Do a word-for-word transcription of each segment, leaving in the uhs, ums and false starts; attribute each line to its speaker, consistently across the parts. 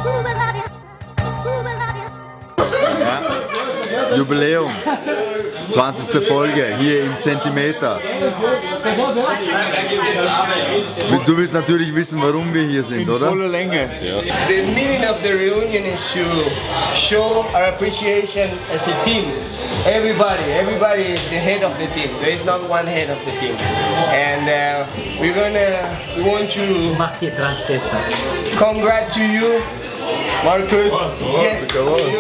Speaker 1: Ja. Jubiläum, zwanzigste Folge, hier im Zentimeter. Du willst natürlich wissen, warum wir hier sind, oder?
Speaker 2: Volle Länge.
Speaker 3: Ja. The meaning of the reunion is to show our appreciation as a team. Everybody, everybody is the head of the team. There is not one head of the team. And uh, we're gonna, we want to congrats to you, Marcus. Oh, yes.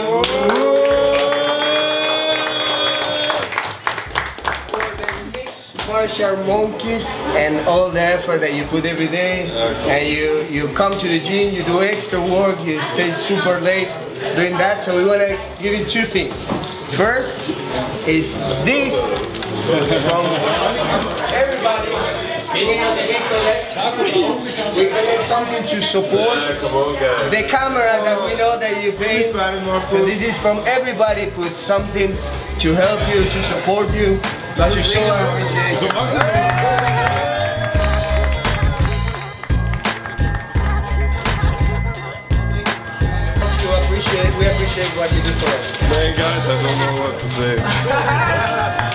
Speaker 3: Martial monkeys and all the effort that you put every day, and you you come to the gym, you do extra work, you stay super late doing that. So we want to give you two things. First is this from everybody. We, we collect, we collect something to support the camera that we know that you paid. So this is from everybody. Put something to help you, to support you, to show our appreciation. To appreciate, we appreciate what you do for us.
Speaker 2: Man, guys, I don't know what to say.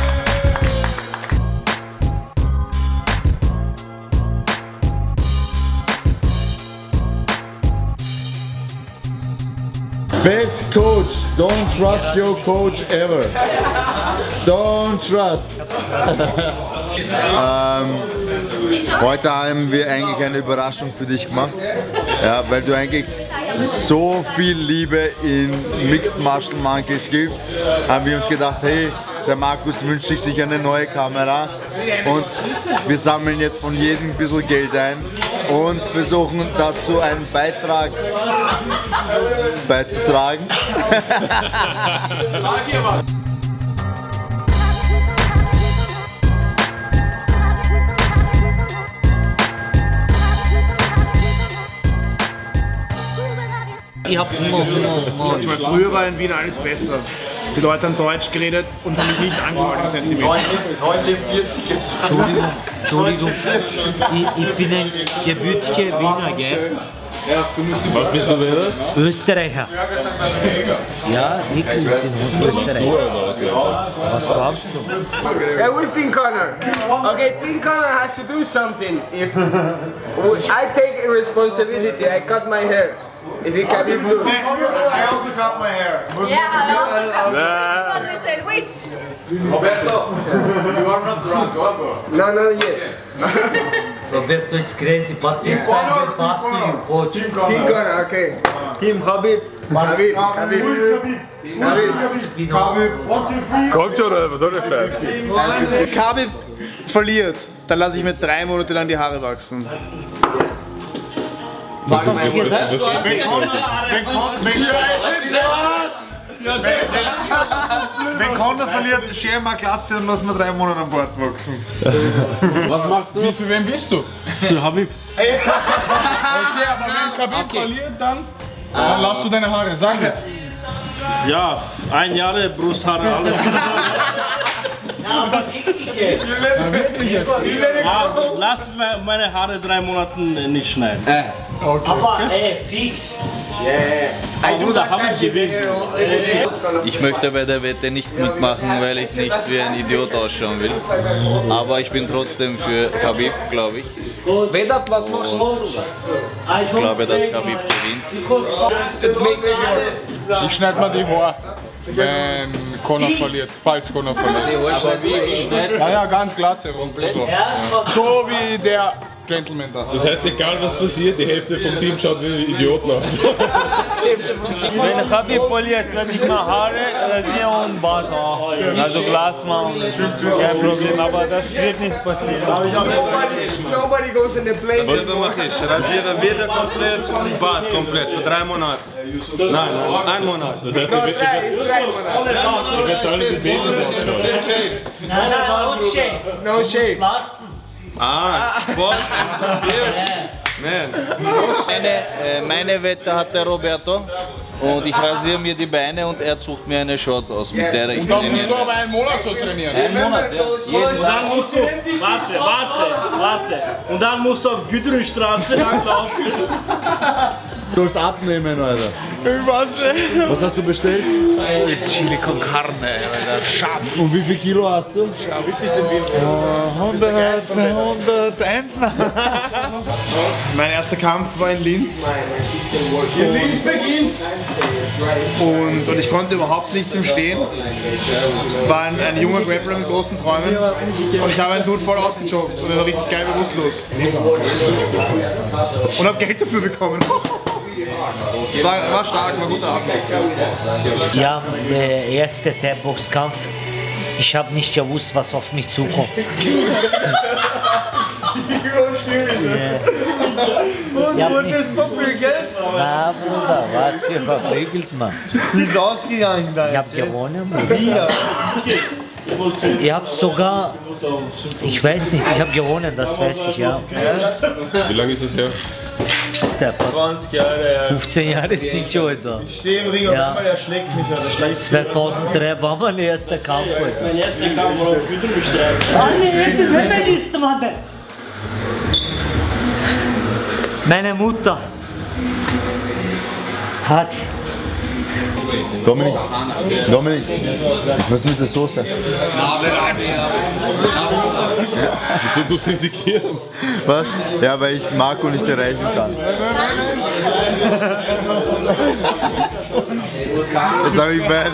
Speaker 2: Best coach, don't trust your coach ever. Don't trust.
Speaker 1: ähm, heute haben wir eigentlich eine Überraschung für dich gemacht, ja, weil du eigentlich so viel Liebe in Mixed Martial Monkeys gibst, haben wir uns gedacht, hey, der Markus wünscht sich eine neue Kamera und wir sammeln jetzt von jedem ein bisschen Geld ein und versuchen dazu einen Beitrag beizutragen.
Speaker 4: Ich hab Hunger, Hunger, Hunger.
Speaker 5: Früher war in Wien alles besser. Die Leute haben Deutsch geredet und haben mich nicht angehört im Zentimeter.
Speaker 1: neunzehnhundertvierzig gibt es.
Speaker 4: Entschuldigung, Entschuldigung. Ich, ich bin ein gebürtiger Wiener, gell?
Speaker 2: Was bist du wieder?
Speaker 4: Österreicher. Ja, wirklich, ich bin Österreicher. Was glaubst du?
Speaker 3: Hey, who's Dean Connor? Okay, Dean Connor has to do something. If I take responsibility, I cut my hair. If he can be blue.
Speaker 2: I also cut my hair.
Speaker 6: Yeah, I also cut my hair. Which?
Speaker 2: Roberto, you are not drunk, what?
Speaker 3: No, not yet.
Speaker 4: Roberto is crazy, but this time we pass to you, coach.
Speaker 3: Dean Connor, okay.
Speaker 4: Team Khabib.
Speaker 3: Khabib, Khabib.
Speaker 2: Khabib. Khabib. Kommt schon, oder? Was soll der Scheiß?
Speaker 5: Wenn Khabib verliert, dann lasse ich mir drei Monate lang die Haare wachsen.
Speaker 2: Was hast du gesagt?
Speaker 5: Wenn Conor, wenn Conor, wenn Conor verliert, scheren wir Glatze und lassen wir drei Monate an Bord wachsen.
Speaker 2: Was machst du?
Speaker 5: Für wen bist du?
Speaker 4: Für Khabib.
Speaker 5: Okay, aber wenn Khabib
Speaker 4: Okay.
Speaker 5: verliert, dann, dann lass du deine Haare. Sag jetzt.
Speaker 7: Ja, ein Jahr Brusthaare, alles.
Speaker 5: Wirklich jetzt.
Speaker 7: Ja, lass meine Haare drei Monate nicht schneiden.
Speaker 4: Aber ey, fix.
Speaker 3: Yeah. I do
Speaker 7: Bruder,
Speaker 3: massage
Speaker 7: haben
Speaker 3: the
Speaker 7: gewinnt.
Speaker 3: hair every day.
Speaker 8: Ich möchte bei der Wette nicht mitmachen, weil ich nicht wie ein Idiot ausschauen will. Aber ich bin trotzdem für Khabib, glaube ich.
Speaker 3: Vedat, was machst du?
Speaker 8: Ich glaube, dass Khabib gewinnt.
Speaker 5: Ich schneide mal die Haare, wenn Conor verliert, falls Conor verliert. Ja, ja, ganz glatze. So. So wie der Gentleman da.
Speaker 2: Das heißt, egal was passiert, die Hälfte vom Team schaut wie Idioten aus.
Speaker 7: Wenn Khabib verliert, werde ich mal Haare rasieren und Bart auch. Also Glas machen, kein Problem, aber das wird nicht passieren.
Speaker 3: Nobody, nobody goes in the place.
Speaker 9: Selber mache ich. Rasiere wieder komplett und Bart komplett für drei Monate. Nein, nein, ein Monat.
Speaker 2: Das heißt,
Speaker 3: No,
Speaker 2: ich
Speaker 3: try, it's try, man.
Speaker 2: werde jetzt alle die Babys ausschauen.
Speaker 4: Nein, nein, no shave.
Speaker 3: No shave.
Speaker 4: Lassen.
Speaker 9: Ah, voll. Man.
Speaker 8: Meine, äh, meine Wette hat der Roberto und ich rasiere mir die Beine und er sucht mir eine Short aus, mit der ich
Speaker 5: Und dann musst
Speaker 8: trainieren
Speaker 5: du aber
Speaker 8: werde.
Speaker 5: einen Monat so trainieren.
Speaker 8: Einen Monat, ja. Jeden
Speaker 7: Und dann musst du, warte, warte, warte. Und dann musst du auf Güterstraße langlaufen.
Speaker 2: Du sollst abnehmen, Alter.
Speaker 5: Was?
Speaker 2: Was hast du bestellt?
Speaker 8: Chili con carne, Alter, scharf.
Speaker 2: Und wie viel Kilo hast du?
Speaker 5: hundert, hunderteins. Mein erster Kampf war in Linz. In Linz beginnt's. Und, und ich konnte überhaupt nichts im Stehen. War ein, ein junger Grappler mit großen Träumen. Und ich habe einen Dude voll ausgejoggt und er war richtig geil bewusstlos. Und habe Geld dafür bekommen. War, war stark, war ein guter Abend.
Speaker 4: Ja, der erste Thai-Boxkampf. Ich habe nicht gewusst, was auf mich zukommt.
Speaker 7: Und wurde es verprügelt?
Speaker 4: Na, Bruder, was für verprügelt, Mann.
Speaker 7: Wie ist ausgegangen da?
Speaker 4: Ich habe gewonnen, Bruder. Ich habe sogar, ich weiß nicht, ich habe gewonnen, das weiß ich, ja.
Speaker 9: Wie lange ist das her?
Speaker 4: Psst, der
Speaker 7: zwanzig Jahre, ja.
Speaker 4: fünfzehn Jahre sind schon heute.
Speaker 5: Ich stehe im Ring und
Speaker 4: Ja.
Speaker 5: der schlägt mich, der schlägt
Speaker 4: zweitausenddrei war mein erster Kampf heute.
Speaker 7: Mein erster Kampf war auf Güterstraße.
Speaker 4: Meine Mutter hat
Speaker 2: Dominik, Dominik, was ist mit der Soße?
Speaker 9: Wieso du kritikieren?
Speaker 1: Was? Ja, weil ich Marco nicht erreichen kann. Jetzt habe ich beide.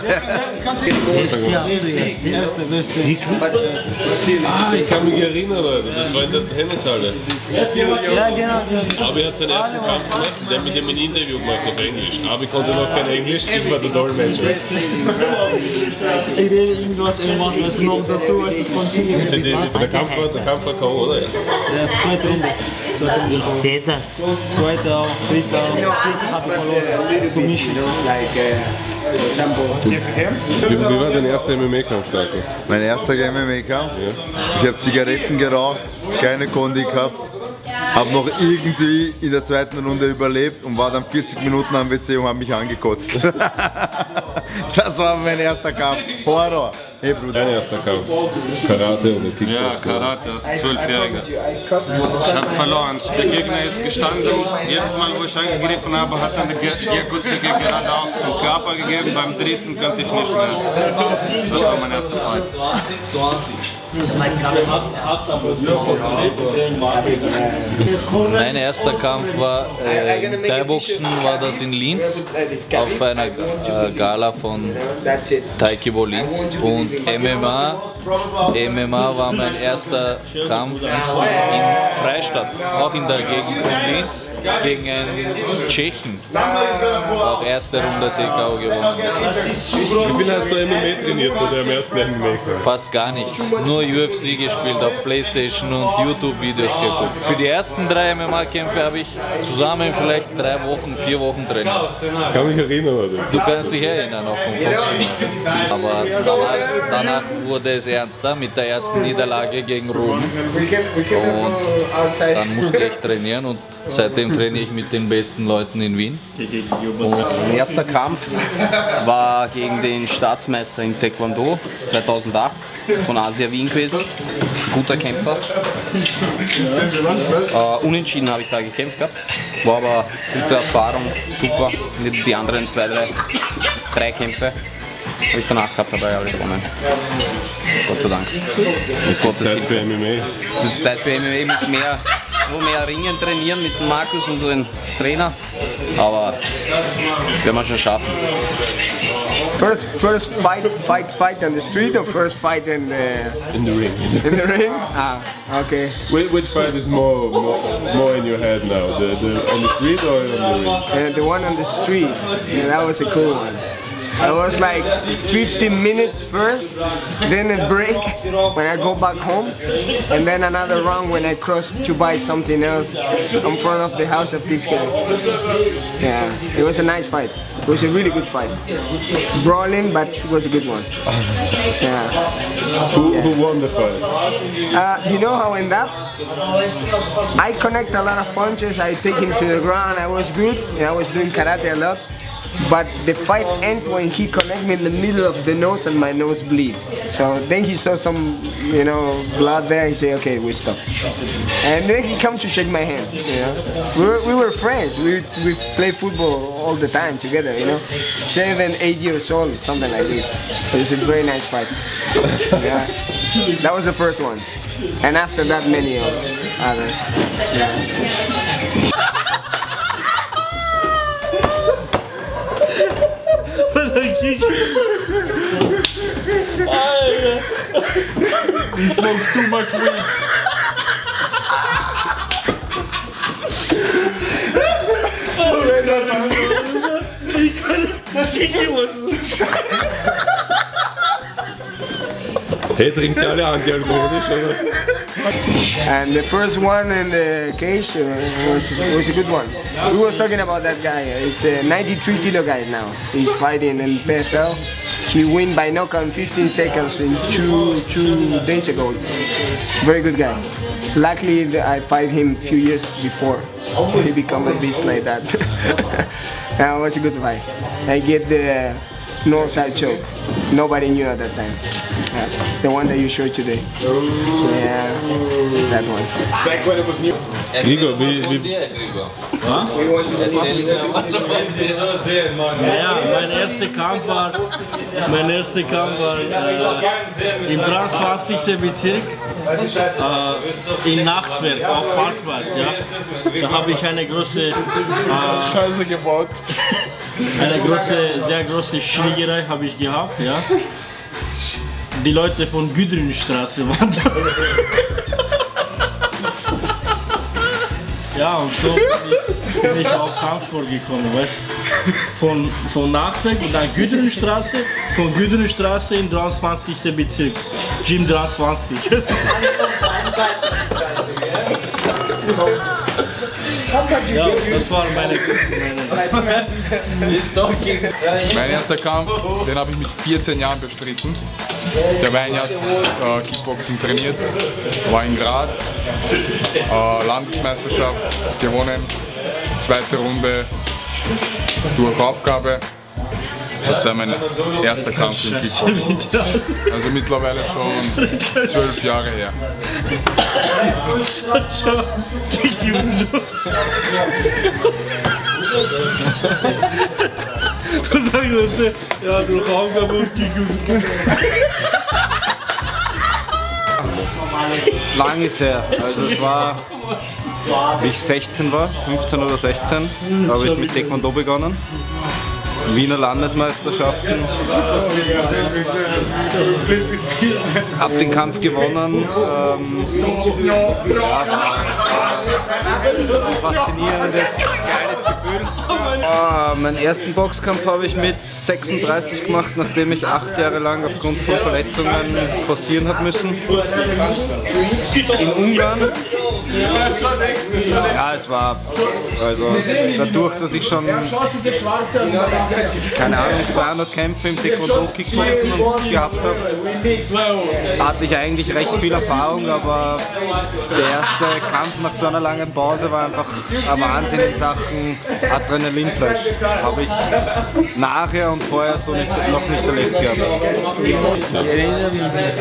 Speaker 9: Ah, ich kann mich erinnern, Alter. Das war in der Tennishalle.
Speaker 4: Ja, genau.
Speaker 9: Abi hat seinen ersten Kampf gemacht und der hat mit ihm ein Interview gemacht auf Englisch. Abi konnte noch kein Englisch, ich war der Dolmetscher.
Speaker 7: Ich rede irgendwas, er macht was noch dazu, als das von Team.
Speaker 9: Sind die- Der Kampf war, der Kampf war K O, oder?
Speaker 7: Ja, zweite Runde.
Speaker 4: Ich sehe das.
Speaker 7: Zweite auch, dritte auch. Vierte habe ich verloren. Zu mischen.
Speaker 9: Wie, wie war dein erster M M A-Kampf, Starko?
Speaker 1: Mein erster M M A-Kampf. Ich habe Zigaretten geraucht, keine Kondi gehabt. Habe noch irgendwie in der zweiten Runde überlebt und war dann vierzig Minuten am W C und habe mich angekotzt. Das war mein erster Kampf. Horror. Hey Bruder.
Speaker 9: Dein erster Kampf? Karate oder Kickboxen?
Speaker 10: Ja, Karate als Zwölfjähriger. Ich habe verloren. Der Gegner ist gestanden. Jedes Mal, wo ich angegriffen habe, hat dann der Jakuzike geradeaus zum Körper gegeben. Beim dritten konnte ich nicht mehr. Das war mein erster Fight.
Speaker 8: Mein erster Kampf war äh, im Thai-Boxen, war das in Linz, auf einer äh, Gala von Taekwondo Linz. Und M M A, M M A war mein erster Kampf in Freistadt, auch in der Gegend von Linz, gegen einen Tschechen. Auch erste Runde T K O gewonnen.
Speaker 9: Wie viel hast du M M A trainiert bei deinem ersten M M A-Kampf?
Speaker 8: Fast gar nicht. Nur U F C gespielt, auf Playstation und YouTube-Videos geguckt. Für die ersten drei M M A-Kämpfe habe ich zusammen vielleicht drei Wochen, vier Wochen trainiert.
Speaker 9: Ich kann mich erinnern, oder?
Speaker 8: Du kannst dich erinnern auch vom Boxen. Aber danach, danach wurde es ernster mit der ersten Niederlage gegen Rom. Und dann musste ich trainieren und seitdem trainiere ich mit den besten Leuten in Wien. Und
Speaker 11: mein erster Kampf war gegen den Staatsmeister in Taekwondo zweitausendacht von Asia Wien gewesen. Guter Kämpfer. Äh, unentschieden habe ich da gekämpft gehabt. War aber gute Erfahrung, super. Die anderen zwei, drei, drei Kämpfe habe ich danach gehabt, dabei alle gewonnen. Gott sei Dank. Mit Gottes
Speaker 9: Zeit für
Speaker 11: Hilfe.
Speaker 9: M M A?
Speaker 11: Es ist Zeit für M M A, mit mehr, nur mehr Ringen trainieren mit Markus, unseren Trainer. Aber werden wir schon schaffen.
Speaker 3: First, first fight, fight, fight on the street or first fight in the
Speaker 9: In the ring.
Speaker 3: in the ring? Ah, okay.
Speaker 9: Which, which fight is more, more more in your head now? The, the on the street or on the ring?
Speaker 3: And the one on the street, yeah, that was a cool one. I was like fifteen minutes first, then a break when I go back home, and then another round when I cross to buy something else in front of the house of this guy. Yeah, it was a nice fight. It was a really good fight. Brawling, but it was a good one. Yeah.
Speaker 9: Who, who won the fight?
Speaker 3: Uh, you know how I end up? I connect a lot of punches, I take him to the ground, I was good, and I was doing karate a lot. but the fight ends when he connects me in the middle of the nose and my nose bleed. So then he saw some, you know, blood there. He said, "Okay, we stop." And then he come to shake my hand. You know, we were, we were friends. We we play football all the time together. You know, seven, eight years old, something like this. So it's a very nice fight. Yeah, that was the first one, and after that, many others. Yeah.
Speaker 7: He smoked too much weed.
Speaker 9: Hey, trinkt ihr alle antialkoholisch, oder?
Speaker 3: And the first one in the case uh, was, was a good one. We were talking about that guy. It's a ninety-three kilo guy now. He's fighting in P F L. He win by knockout in fifteen seconds in two two days ago. Very good guy. Luckily, I fight him a few years before. He become a beast like that. That was a good fight. I get the north side choke. Nobody knew at that time. Yeah, the one that you showed today. Yeah, that one.
Speaker 9: Back when it was new.
Speaker 7: Gregor, wie, wie, was? Naja, mein erster Kampf war, mein erster Kampf war äh, im dreiundzwanzigsten Bezirk, äh, in Nachtwerk auf Parkplatz. Ja. Da habe ich eine große, äh,
Speaker 5: Scheiße gebaut.
Speaker 7: eine große, sehr große Schlägerei habe ich gehabt. Ja. Die Leute von Güdrinstraße waren da. Ja, und so bin ich, bin ich auf Kampfsport gekommen, weißt du? Von, von Nachtwerk und dann Güdrinstraße, von Güdrinstraße in dreiundzwanzigsten Bezirk, Gym dreiundzwanzig. Ja, das war meine, meine
Speaker 12: Mein erster Kampf, den habe ich mit vierzehn Jahren bestritten. Der war ein Jahr äh, Kickboxen trainiert, war in Graz, äh, Landesmeisterschaft gewonnen, zweite Runde durch Aufgabe. Das war mein erster Kampf im Kickboxen. Also mittlerweile schon zwölf Jahre her.
Speaker 7: Ja, durch Aufgabe und Kickboxen.
Speaker 13: Lang ist her, also es war, wie ich sechzehn war, fünfzehn oder sechzehn, da habe ich mit Taekwondo begonnen. Wiener Landesmeisterschaften. Hab den Kampf gewonnen. Ähm, ja, ein faszinierendes, geiles Gefühl. Äh, meinen ersten Boxkampf habe ich mit sechsunddreißig gemacht, nachdem ich acht Jahre lang aufgrund von Verletzungen pausieren habe müssen. In Ungarn. Ja, es war, also dadurch, dass ich schon, keine Ahnung, zweihundert Kämpfe im Taekwondo Kickboxen gehabt habe, hatte ich eigentlich recht viel Erfahrung, aber der erste Kampf nach so einer langen Pause war einfach ein Wahnsinn in Sachen Adrenalinflash. Habe ich nachher und vorher so nicht, noch nicht erlebt gehabt.
Speaker 7: Ich erinnere mich nicht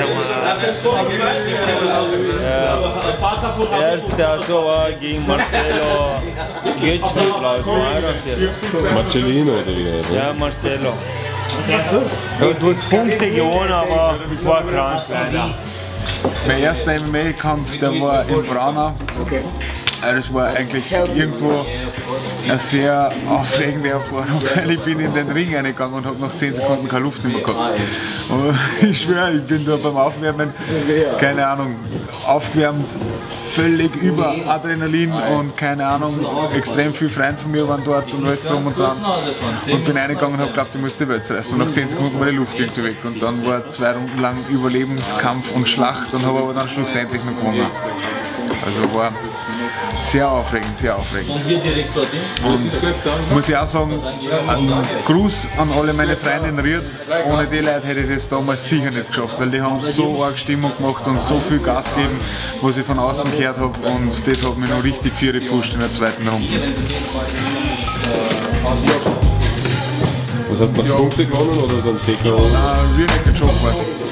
Speaker 7: einmal. Der so war gegen Marcelo Götzl, glaube ich.
Speaker 9: Marcellino oder wie?
Speaker 7: Ja, Marcelo. Ja, durch Punkte gewonnen, aber ich war krank leider.
Speaker 5: Mein erster M M A-Kampf, der war in Braunau. Das war eigentlich irgendwo eine sehr aufregende Erfahrung, weil ich bin in den Ring reingegangen und habe nach zehn Sekunden keine Luft mehr gehabt. Und ich schwöre, ich bin da beim Aufwärmen, keine Ahnung, aufgewärmt, völlig über Adrenalin und keine Ahnung, extrem viele Freunde von mir waren dort und alles drum und dran. Und bin reingegangen und habe geglaubt, ich muss die Welt zerreißen. Und nach zehn Sekunden war die Luft irgendwie weg. Und dann war zwei Runden lang Überlebenskampf und Schlacht und habe aber dann schlussendlich noch gewonnen. Also war sehr aufregend, sehr aufregend. Und muss ich auch sagen, ein Gruß an alle meine Freunde in Ried. Ohne die Leute hätte ich das damals sicher nicht geschafft, weil die haben so arg Stimmung gemacht und so viel Gas gegeben, was ich von außen gehört habe, und das hat mich noch richtig viel gepusht in der zweiten Runde.
Speaker 14: heißt, nach Punkte gewonnen oder dann T K O?
Speaker 12: Nein, wir haben schon quasi.